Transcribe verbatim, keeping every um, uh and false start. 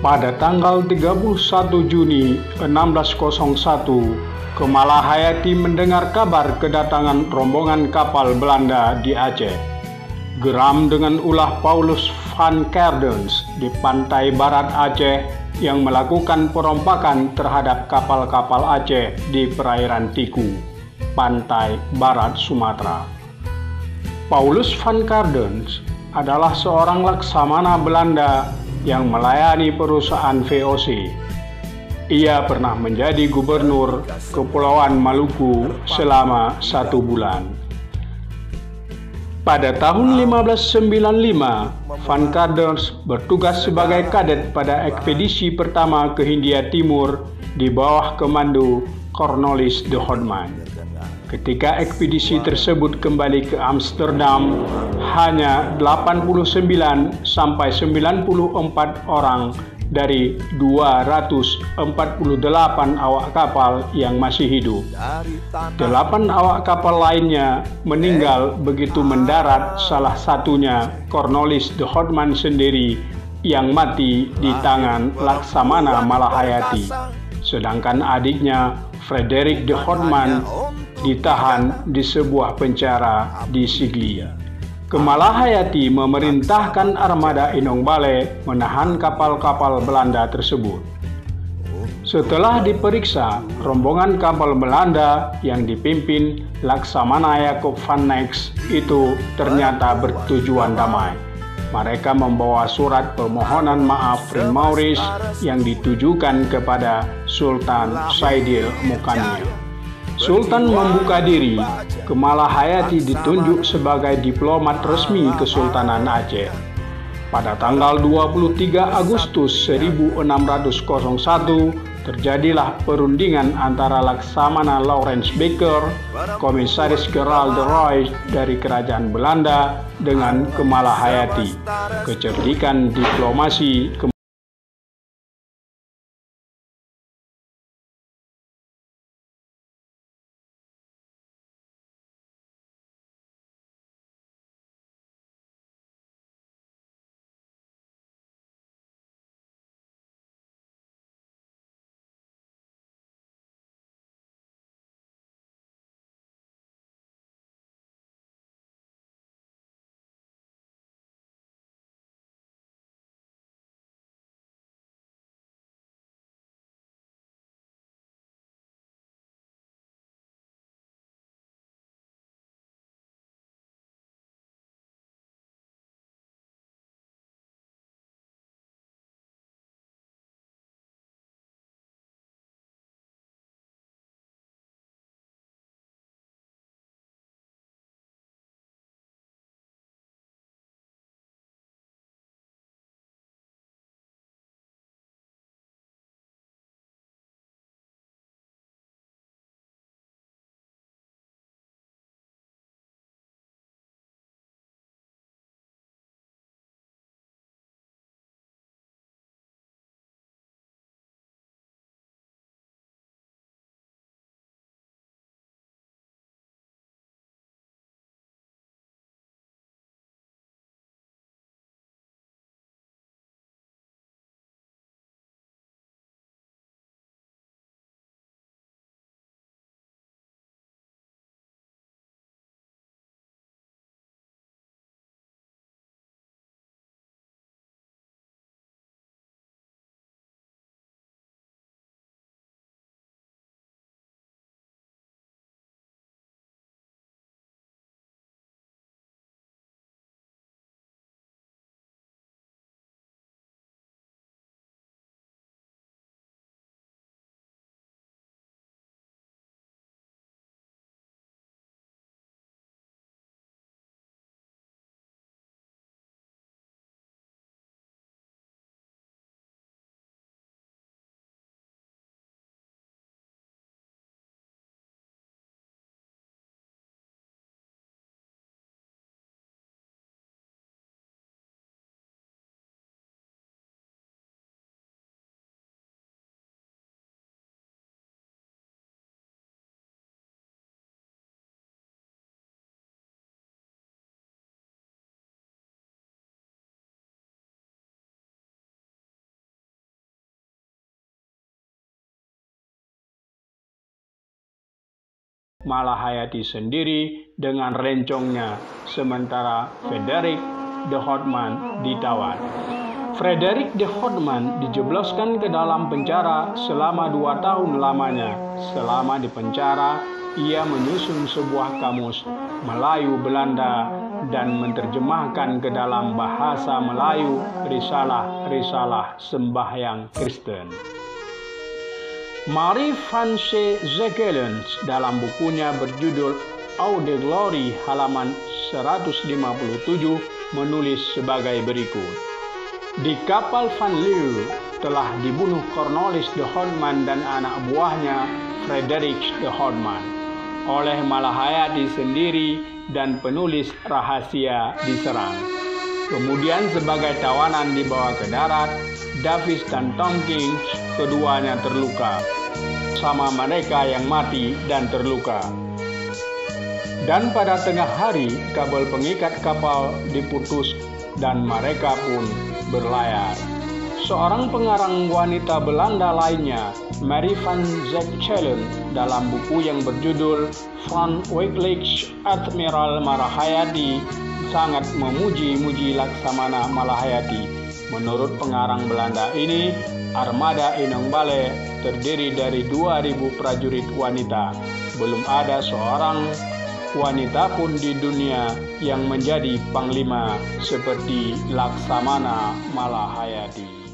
Pada tanggal tiga puluh satu Juni enam belas nol satu, Kemala Hayati mendengar kabar kedatangan rombongan kapal Belanda di Aceh. Geram dengan ulah Paulus van Kerdens di pantai barat Aceh yang melakukan perompakan terhadap kapal-kapal Aceh di perairan Tiku, pantai barat Sumatera. Paulus van Kerdens adalah seorang laksamana Belanda yang melayani perusahaan V O C. Ia pernah menjadi gubernur Kepulauan Maluku selama satu bulan. Pada tahun lima belas sembilan puluh lima, Van Kerdens bertugas sebagai kadet pada ekspedisi pertama ke Hindia Timur di bawah komando Cornelis de Houtman. Ketika ekspedisi tersebut kembali ke Amsterdam, hanya delapan puluh sembilan sampai sembilan puluh empat orang dari dua ratus empat puluh delapan awak kapal yang masih hidup. Delapan awak kapal lainnya meninggal begitu mendarat, salah satunya Cornelis de Houtman sendiri yang mati di tangan Laksamana Malahayati, sedangkan adiknya Frederik de Houtman ditahan di sebuah penjara di Sigli. Kemala Hayati memerintahkan armada Inong Bale menahan kapal-kapal Belanda tersebut. Setelah diperiksa, rombongan kapal Belanda yang dipimpin Laksamana Jacob van Neks itu ternyata bertujuan damai. Mereka membawa surat permohonan maaf Prins Maurice yang ditujukan kepada Sultan Saidil Mukanya. Sultan membuka diri. Kemala Hayati ditunjuk sebagai diplomat resmi Kesultanan Aceh. Pada tanggal dua puluh tiga Agustus seribu enam ratus satu terjadilah perundingan antara Laksamana Lawrence Baker, Komisaris Gerald de Rooij dari Kerajaan Belanda, dengan Kemala Hayati. Kecerdikan diplomasi Malahayati sendiri dengan rencongnya, sementara Frederick de Houtman ditawan. Frederick de Houtman dijebloskan ke dalam penjara selama dua tahun lamanya. Selama di penjara, ia menyusun sebuah kamus Melayu Belanda dan menerjemahkan ke dalam bahasa Melayu risalah-risalah sembahyang Kristen. Marie van Zegelen dalam bukunya berjudul Eau de Glory halaman seratus lima puluh tujuh menulis sebagai berikut. Di kapal Van Leeuw telah dibunuh Cornelis de Houtman dan anak buahnya Frederick de Houtman oleh Malahayati sendiri, dan penulis rahasia diserang. Kemudian sebagai tawanan dibawa ke darat, Davis dan Tompkins keduanya terluka, sama mereka yang mati dan terluka. Dan pada tengah hari, kabel pengikat kapal diputus dan mereka pun berlayar. Seorang pengarang wanita Belanda lainnya, Marie van Zegelen, dalam buku yang berjudul Van Wycliffe's Admiral Malahayati, sangat memuji-muji Laksamana Malahayati. Menurut pengarang Belanda ini, armada Inong Bale terdiri dari dua ribu prajurit wanita. Belum ada seorang wanita pun di dunia yang menjadi panglima seperti Laksamana Malahayati.